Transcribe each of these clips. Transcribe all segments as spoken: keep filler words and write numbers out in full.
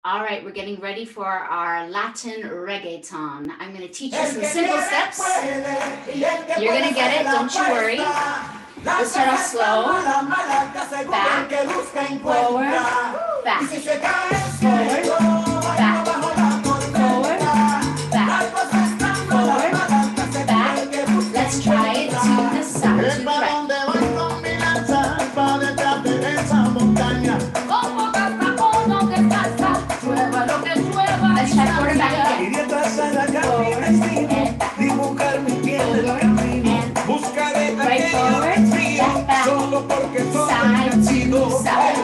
All right, we're getting ready for our Latin reggaeton. I'm going to teach you some simple steps. You're going to get it, don't you worry. Let's start off slow. Back, forward, back, forward, back, forward, back, forward, back. Let's try it to the side, to the right. Let's try forward back again. Forward and back. Forward and right forward, back, back. Side to side.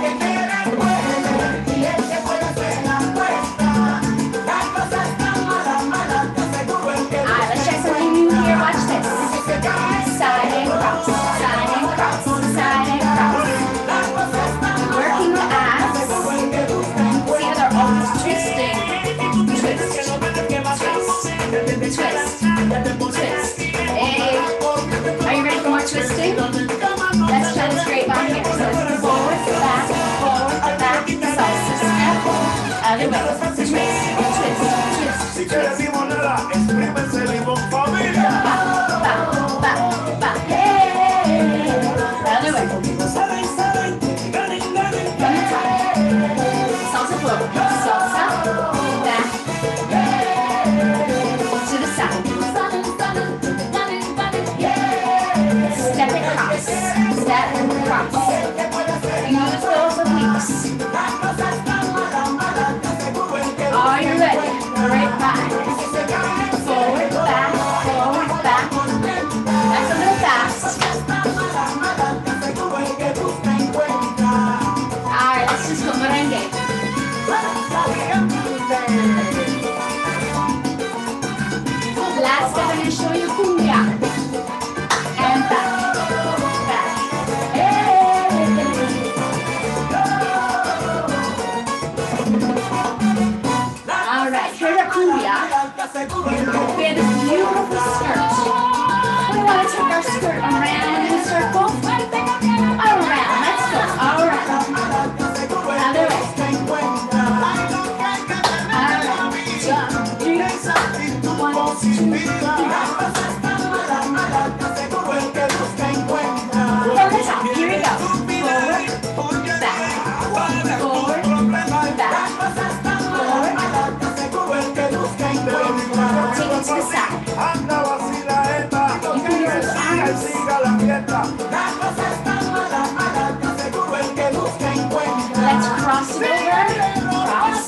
Alright, let's try something new here. Watch this. Side and cross, side and cross, side and cross. Working the abs. See how they're almost twisting. Twist, twist, twist, twist. Hey. Are you ready for more twisting? Let's try this great back here. So it's forward, back, forward, back, salsa step. Other way. Twist, twist, twist, twist. Back, back, back, back. Hey. Other way. From the top. Salsa forward. Salsa. Back. To the side. Step and cross. Step and cross. Use those obliques. Are you ready? Right back. Forward, back, forward, back. That's a little fast. Alright, let's just go merengue. Last step, I'm going to show you cumbia. And back. Back. Hey. Alright, here's our cumbia. We have this beautiful skirt. We want to take our skirt around in a circle. Around. Let's go. Alright. Other way. Alright. Two, three. One, two, three. From the top. Here we go. Forward, back, forward, back, forward. Take it to the side. You can use those arms. Let's cross it over. Cross.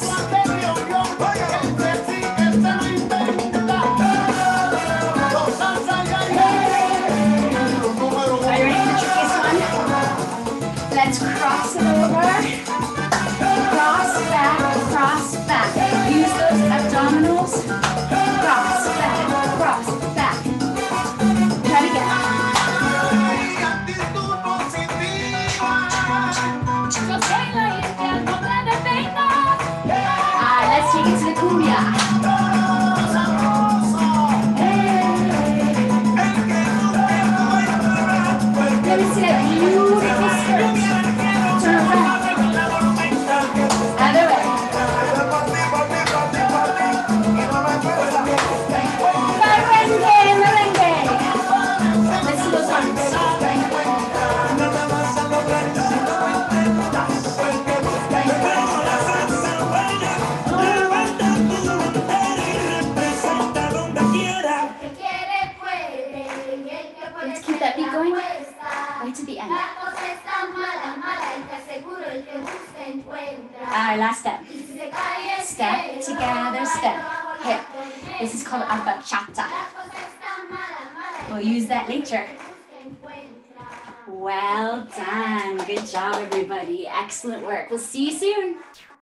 Are you ready for the trickiest one? Let's cross it over. Cross, back, cross, back. Use those abdominals. Cross, back, cross, back. Try it again. Alright, let's take it to the cumbia. Let me see that beautiful skirt. Turn around. Other way. Merengue, merengue. Let's see those arms. Let's keep that beat going. Right to the end. Alright, last step. Step, together, step. Hip. This is called a bachata. We'll use that later. Well done. Good job, everybody. Excellent work. We'll see you soon.